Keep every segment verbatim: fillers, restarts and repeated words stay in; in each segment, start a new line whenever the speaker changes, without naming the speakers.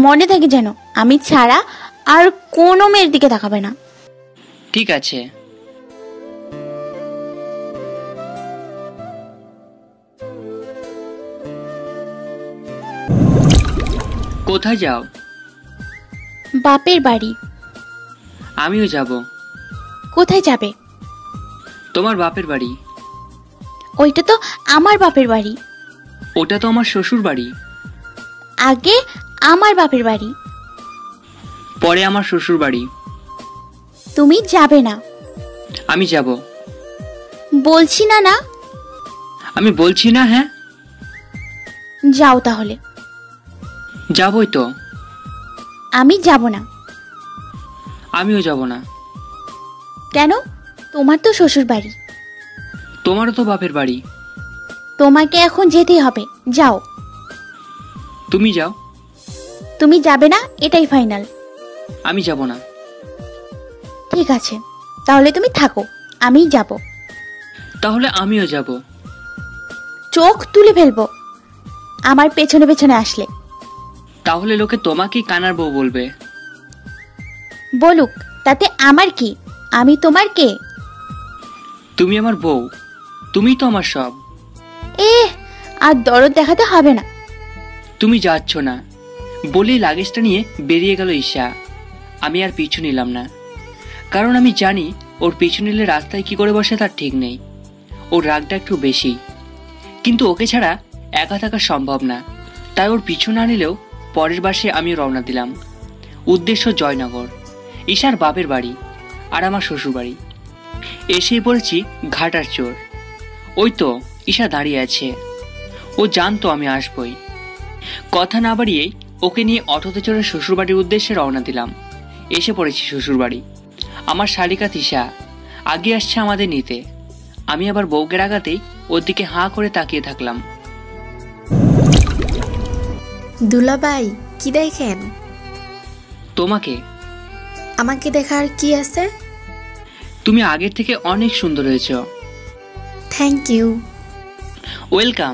মনে থাকে যেন আমি ছাড়া আর কোনো মেয়ের দিকে তাকাবে না।
ঠিক আছে। কোথায় যাও?
বাপের বাড়ি।
আমিও যাব।
কোথায় যাবে?
তোমার বাপের বাড়ি।
ওইটা তো আমার বাপের বাড়ি।
ওটা তো আমার শ্বশুর বাড়ি।
আগে আমার বাপের বাড়ি,
পরে আমার শ্বশুর বাড়ি।
তুমি যাবে না।
আমি যাব।
বলছি না না।
আমি বলছি না। হ্যাঁ
যাও তাহলে।
যাবই তো।
আমি যাব না।
আমিও যাব না।
কেন? তোমার তো শ্বশুর বাড়ি।
তোমারও তো বাপের বাড়ি।
তোমাকে এখন যেতেই হবে, যাও।
তুমি যাও।
তুমি যাবে না, এটাই ফাইনাল।
আমি যাব না।
ঠিক আছে, তাহলে তুমি থাকো, আমিই যাব।
তাহলে আমিও যাব।
চোখ তুলে ফেলবো আমার পেছনে পেছনে আসলে।
তাহলে লোকে তোমাকেই কানার বউ বলবে।
বলুক, তাতে আমার কি? আমি তোমার কে?
তুমি আমার বউ, তুমিই তো আমার সব।
এ আর দরদ দেখাতে হবে না।
তুমি যাচ্ছ না বলেই লাগেজটা নিয়ে বেরিয়ে গেল ঈশা। আমি আর পিছু নিলাম না, কারণ আমি জানি ওর পিছু নিলে রাস্তায় কি করে বসে তার ঠিক নেই। ওর রাগটা একটু বেশি, কিন্তু ওকে ছাড়া একা থাকা সম্ভব না। তাই ওর পিছু না নিলেও পরের বাসে আমি রওনা দিলাম। উদ্দেশ্য জয়নগর, ঈশার বাপের বাড়ি আর আমার শ্বশুর বাড়ি। এসেই পড়েছি ঘাটার চোর। ওই তো ঈশা দাঁড়িয়ে আছে। ও জানতো আমি আসবই। কথা না বাড়িয়েই ওকে নিয়ে অটোতে চড়ে শ্বশুরবাড়ির উদ্দেশ্যে রওনা দিলাম। এসে পড়েছি শ্বশুরবাড়ি। আমার শালিকা তিশা আগে আসছে আমাদের নিতে। আমি আবার বউকে রাগাতেই ওর দিকে হাঁ করে তাকিয়ে থাকলাম।
দুলাভাই, কি দেখেন?
তোমাকে।
আমাকে দেখার কি আছে?
তুমি আগের থেকে অনেক সুন্দর হয়েছ।
Thank you.
ওয়েলকাম।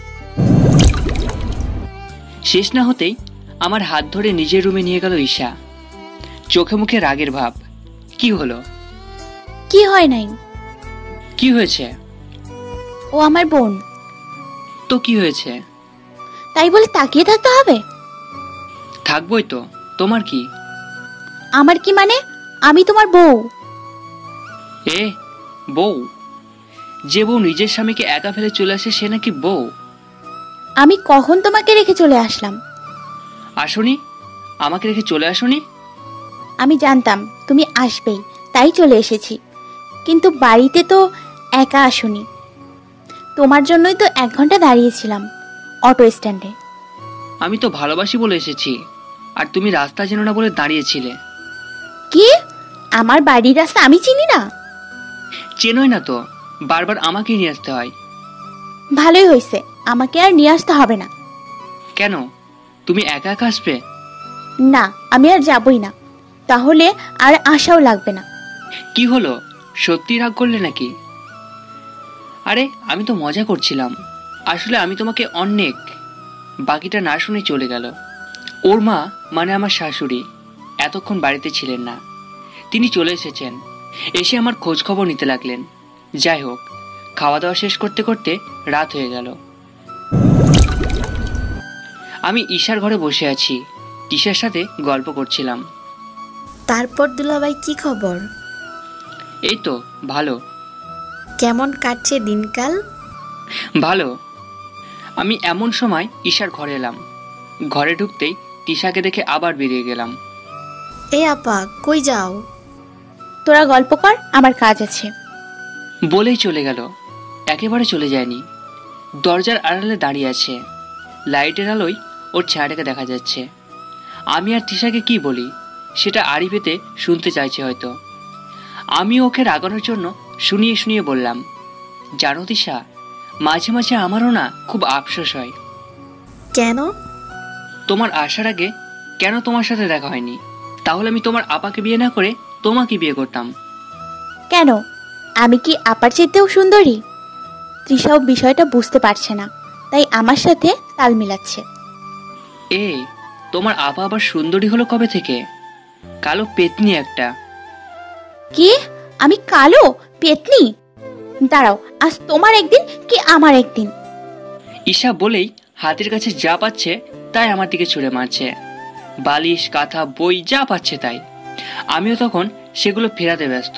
শেষ না হতেই আমার হাত ধরে নিজের রুমে নিয়ে গেল ঈশা। চোখে মুখে রাগের ভাব। কি হলো?
কি হয় নাই?
কি হয়েছে?
ও আমার বোন।
তো কি হয়েছে?
তাই বলে তাকিয়ে থাকতে হবে?
থাকবই তো। তোমার কি?
আমার কি মানে? আমি তোমার বউ।
এ বউ? যে বউ নিজের স্বামীকে একা ফেলে চলে আসে সে নাকি বউ?
আমি কখন তোমাকে রেখে চলে আসলাম?
আসনি? আমাকে রেখে চলে আসনি?
আমি জানতাম তুমি আসবেই, তাই চলে এসেছি। কিন্তু বাড়িতে তো একা আসনি। তোমার জন্যই তো এক ঘন্টা দাঁড়িয়েছিলাম অটো স্ট্যান্ডে।
আমি তো ভালোবাসি বলে এসেছি, আর তুমি রাস্তা চেনো না বলে দাঁড়িয়েছিলে।
কি? আমার বাড়ির রাস্তা আমি চিনি না?
চেনোই না তো, বারবার আমাকেই নিয়ে আসতে হয়।
ভালোই হয়েছে, আমাকে আর নিয়ে আসতে হবে না।
কেন? তুমি একা একা আসবে?
না, আমি আর যাবই না। তাহলে আর আশাও লাগবে না।
কি হলো, সত্যি রাগ করলে নাকি? আরে আমি তো মজা করছিলাম। আসলে আমি তোমাকে অনেক। বাকিটা না শুনে চলে গেল। ওর মা মানে আমার শাশুড়ি এতক্ষণ বাড়িতে ছিলেন না। তিনি চলে এসেছেন। এসে আমার খোঁজ খবর নিতে লাগলেন। যাই হোক, খাওয়া দাওয়া শেষ করতে করতে রাত হয়ে গেল। আমি ঈশার ঘরে বসে আছি, ঈশার সাথে গল্প করছিলাম।
তারপর দুলাভাই, কি খবর?
এই তো ভালো।
কেমন কাটছে দিনকাল?
ভালো। আমি এমন সময় ঈশার ঘরে এলাম। ঘরে ঢুকতেই তিশাকে দেখে আবার বেরিয়ে গেলাম।
এ আপা, কই যাও?
তোরা গল্প কর, আমার কাজ আছে।
বলেই চলে গেল। একেবারে চলে যায়নি, দরজার আড়ালে দাঁড়িয়ে আছে। লাইটের আলোয় ওর চেহারাকে দেখা যাচ্ছে। আমি আর তিশাকে কি বলি সেটা আড়ি পেতে শুনতে চাইছে হয়তো। আমি ওকে রাগানোর জন্য শুনিয়ে শুনিয়ে বললাম, জানো তিশা, মাঝে মাঝে আমারও না খুব আফসোস হয়।
কেন?
তোমার আসার আগে কেন তোমার সাথে দেখা হয়নি? তাহলে আমি তোমার আপাকে বিয়ে না করে তোমাকে বিয়ে করতাম।
কেন? আমি কি আপার চেয়েও সুন্দরী? তৃষাও বিষয়টা বুঝতে পারছে না, তাই আমার সাথে তাল মিলাচ্ছে।
এ তোমার আপা আবার সুন্দরী হলো কবে থেকে? কালো পেতনি একটা।
কি? আমি কালো পেতনি? দাঁড়াও, আজ তোমার একদিন কি আমার একদিন।
ঈশা বলেই হাতের কাছে যা পাচ্ছে তাই আমার দিকে ছুঁড়ে মারছে। বালিশ, কাঁথা, বই যা পাচ্ছে তাই। আমিও তখন সেগুলো ফেরাতে ব্যস্ত।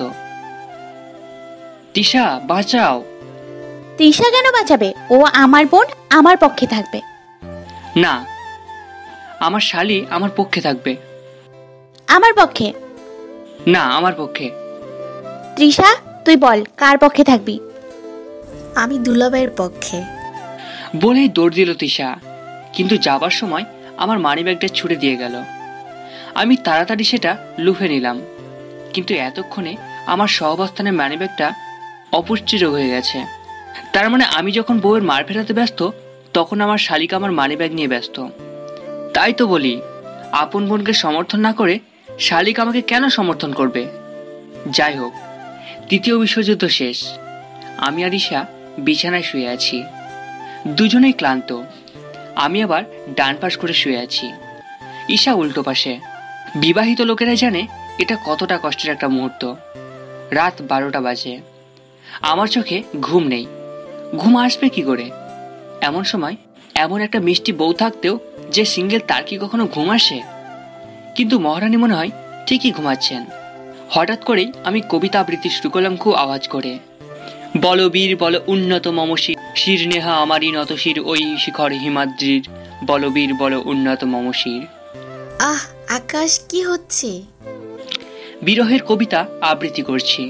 তিশা, বাঁচাও।
তৃষা কেন বাঁচাবে? ও আমার বোন, আমার পক্ষে থাকবে।
না, আমার শালি আমার পক্ষে থাকবে।
আমার পক্ষে?
না, আমার পক্ষে।
তৃষা, তুই বল কার পক্ষে থাকবি?
আমি দুলাভাইয়ের পক্ষে।
বলেই দৌড় দিল তিশা, কিন্তু যাবার সময় আমার মানিব্যাগটা ছুড়ে দিয়ে গেল। আমি তাড়াতাড়ি সেটা লুফে নিলাম, কিন্তু এতক্ষণে আমার সহাবস্থানের মানিব্যাগটা অপুষ্টির হয়ে গেছে। তার মানে আমি যখন বউয়ের মার ফেরাতে ব্যস্ত, তখন আমার শালিকা আমার মানিব্যাগ নিয়ে ব্যস্ত। তাই তো বলি, আপন বোনকে সমর্থন না করে শালিকা আমাকে কেন সমর্থন করবে? যাই হোক, তৃতীয় বিশ্বযুদ্ধ শেষ। আমি আর ঈশা বিছানায় শুয়ে আছি, দুজনেই ক্লান্ত। আমি আবার ডান পাশ করে শুয়ে আছি, ঈশা উল্টো পাশে। বিবাহিত লোকেরা জানে এটা কতটা কষ্টের একটা মুহূর্ত। রাত বারোটা বাজে, আমার চোখে ঘুম নেই। ঘুম আসবে কি করে? এমন সময় এমন একটা মিষ্টি বউ থাকতেও যে সিঙ্গেল, তার কি কখনো ঘুম আসে? কিন্তু মহারানী মনে হয় ঠিকই ঘুমাচ্ছেন। হঠাৎ করেই আমি কবিতা আবৃত্তি শুরু করলাম খুব আওয়াজ করে। বল বীর বল উন্নত মমশির, শির নেহা আমারই নত শির ওই শিখর হিমাদ্রির, বল বীর বল উন্নত মমশির।
আহ আকাশ, কি হচ্ছে?
বিরহের কবিতা আবৃত্তি করছি।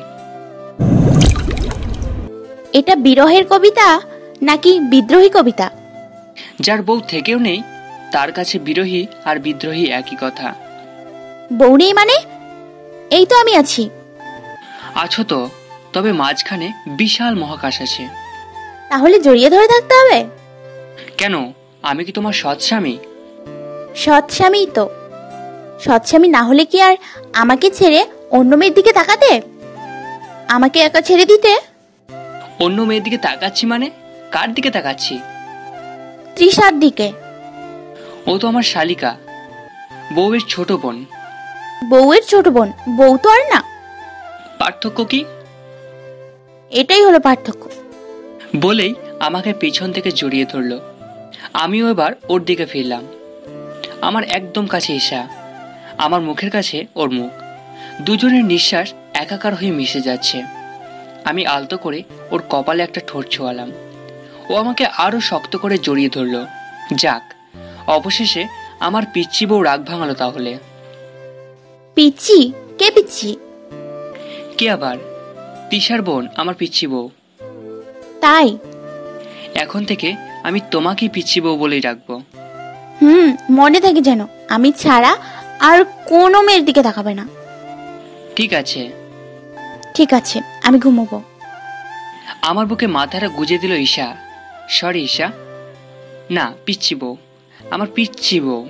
এটা বিরহের কবিতা নাকি বিদ্রোহী কবিতা?
যার বউ থেকেও নেই তার কাছে বিরহী আর বিদ্রোহী একই কথা।
বউ নেই মানে? এই তো আমি আছি।
আছো তো, তবে মাঝখানে বিশাল মহাকাশ আছে।
তাহলে জড়িয়ে ধরে থাকতে হবে?
কেন, আমি কি তোমার সৎ স্বামী?
সৎ স্বামী তো। সৎ স্বামী না হলে কি আর আমাকে ছেড়ে অন্য মেয়ের দিকে তাকাতে? আমাকে একা ছেড়ে দিতে?
অন্য মেয়ের দিকে তাকাচ্ছি মানে? কার দিকে তাকাচ্ছি?
তৃষার দিকে।
ও তো আমার শালিকা, বউয়ের ছোট বোন।
বউয়ের ছোট বোন? বউ তো আর না।
পার্থক্য কি?
এটাই হলো পার্থক্য।
বলেই আমাকে পেছন থেকে জড়িয়ে ধরল। আমিও এবার ওর দিকে ফিরলাম। আমার একদম কাছে ঈশা, আমার মুখের কাছে ওর মুখ। দুজনের নিঃশ্বাস একাকার হয়ে মিশে যাচ্ছে। আমি আলতো করে ওর কপালে একটা ঠোঁট ছোঁয়ালাম। ও আমাকে আরো শক্ত করে জড়িয়ে ধরল। যাক, অবশেষে আমার পিচ্চি বউ রাগ ভাঙালো। তাহলে
পিচ্চি? কে পিচ্চি?
কে আবার? তিশার বোন, আমার পিচ্চি বউ।
তাই?
এখন থেকে আমি তোমাকেই পিচ্চি বউ বলেই রাখবো।
হুম, মনে থাকে যেন আমি ছাড়া আর কোনো মেয়ের দিকে তাকাবে না।
ঠিক আছে।
ঠিক আছে, আমি ঘুমোবো।
আমার বুকে মাথাটা গুজে দিল ঈশা। সরি ঈশা। না, পিচ্চি বউ, আমার পিচ্চি বউ।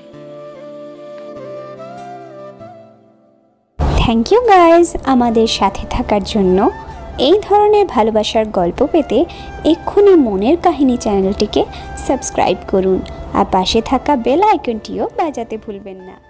থ্যাংক ইউ গাইজ আমাদের সাথে থাকার জন্য। এই ধরনের ভালোবাসার গল্প পেতে এক্ষুনি মনের কাহিনী চ্যানেলটিকে সাবস্ক্রাইব করুন আর পাশে থাকা বেল আইকনটিও বাজাতে ভুলবেন না।